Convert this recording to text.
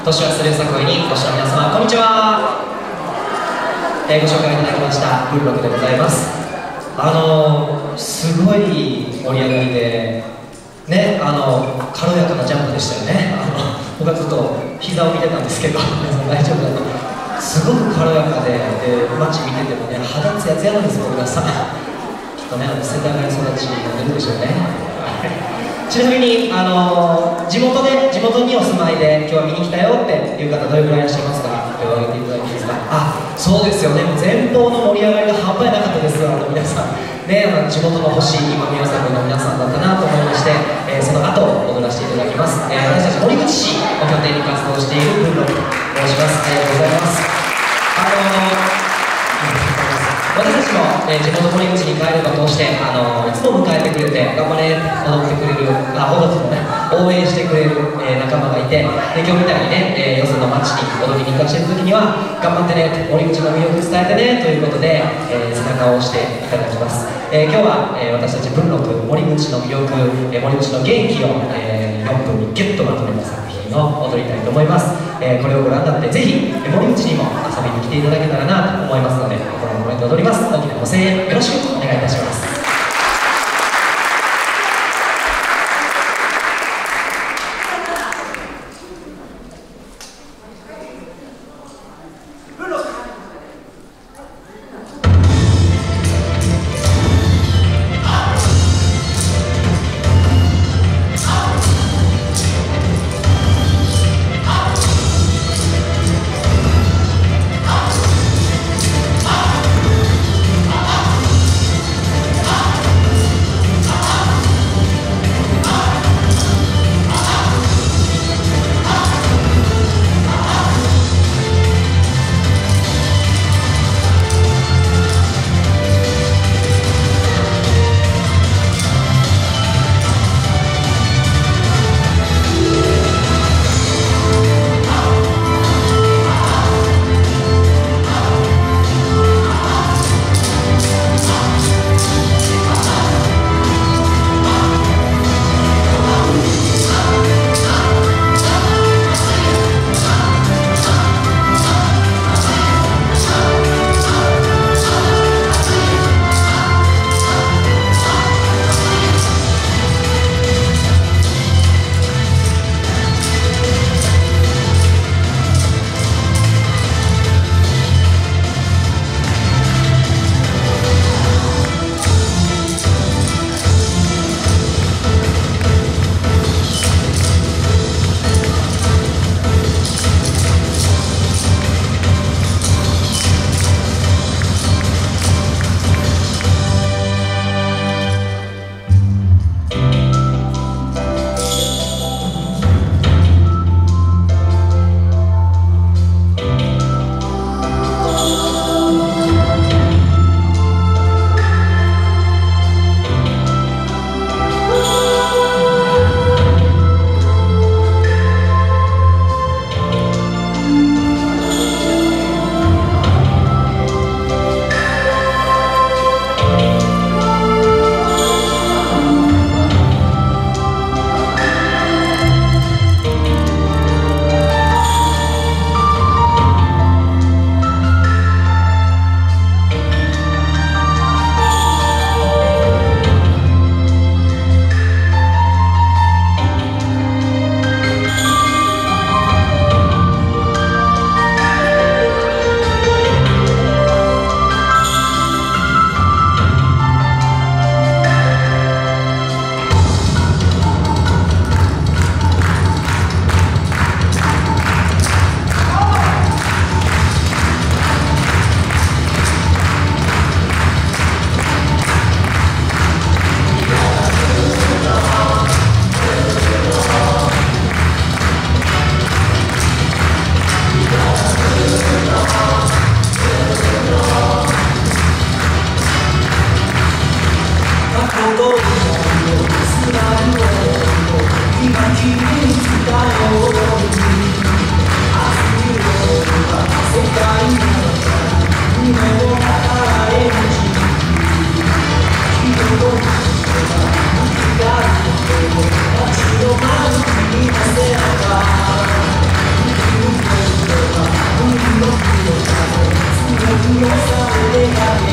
年はスルー作為にお越しの皆様、こんにちは。ご紹介いただきました文禄でございます。すごい盛り上がりでね、軽やかなジャンプでしたよね。僕はずっと膝を見てたんですけど、皆さん大丈夫だと。すごく軽やかで、街見ててもね、肌ツヤツヤなんですよ、皆さん。きっとね、世田谷育ちになってるでしょうね。ちなみに地元にお住まいで今日は見に来たよっていう方どれぐらいいらっしゃいますか？手を挙げていただいていいですか？そうですよね、前方の盛り上がりが半端なかったですよ、皆さんね。地元の星今宮作の皆さんだったなと思いまして、その後踊らせていただきます。私たち森口市を拠点に活動している文禄と申します。ありがとうございます。私たちも、地元森口に帰ればこうしていつも迎えてくれて頑張れ踊ってくれる踊ってもね応援してくれる、仲間がいて、で今日みたいにね、よその町に踊りに行かせてる時には頑張ってね、森口の魅力伝えてねということで、背中を押していただきます。今日は、私たち文禄森口の魅力、森口の元気を、4分にギュッとまとめた作品を踊りたいと思います。これをご覧になってぜひ森口にも遊びに来ていただけたらなと思いますので、心のコメント踊ります。大きなご声援よろしくお願いいたします。 い